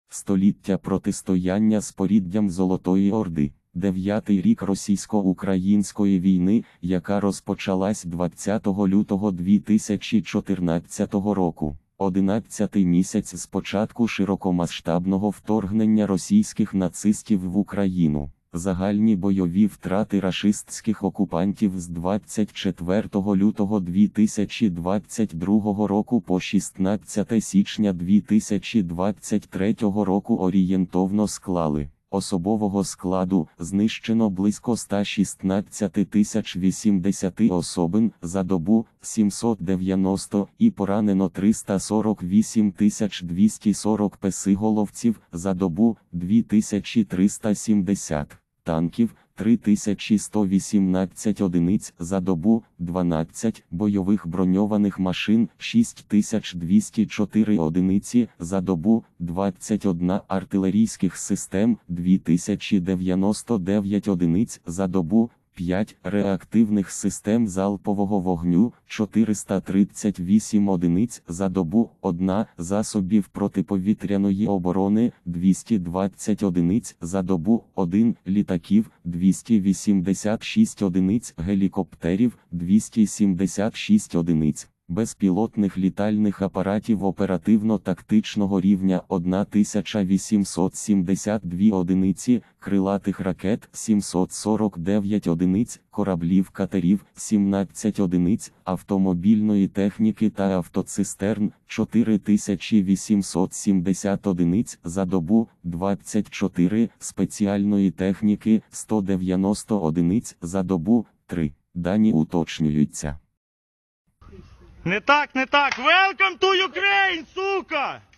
Століття протистояння з поріддям Золотої Орди. 9-й рік російсько-української війни, яка розпочалась 20 лютого 2014 року. 11-й місяць з початку широкомасштабного вторгнення російських нацистів в Україну. Загальні бойові втрати рашистських окупантів з 24 лютого 2022 року по 16 січня 2023 року орієнтовно склали: особового складу знищено близько 116 080 особин за добу, 790, і поранено 348 240 песиголовців за добу, 2370, танків, 3118 одиниць за добу, 12 бойових броньованих машин, 6204 одиниці за добу, 21 артилерійських систем, 2099 одиниць за добу, 5 реактивних систем залпового вогню, 438 одиниць за добу, 1 засобів протиповітряної оборони, 220 одиниць за добу, 1 літаків, 286 одиниць гелікоптерів, 276 одиниць безпілотних літальних апаратів оперативно-тактичного рівня, 1872 одиниці, крилатих ракет, 749 одиниць, кораблів-катерів, 17 одиниць, автомобільної техніки та автоцистерн, 4870 одиниць за добу, 24 спеціальної техніки, 190 одиниць за добу, 3. Дані уточнюються. Не так, не так. Welcome to Ukraine, сука!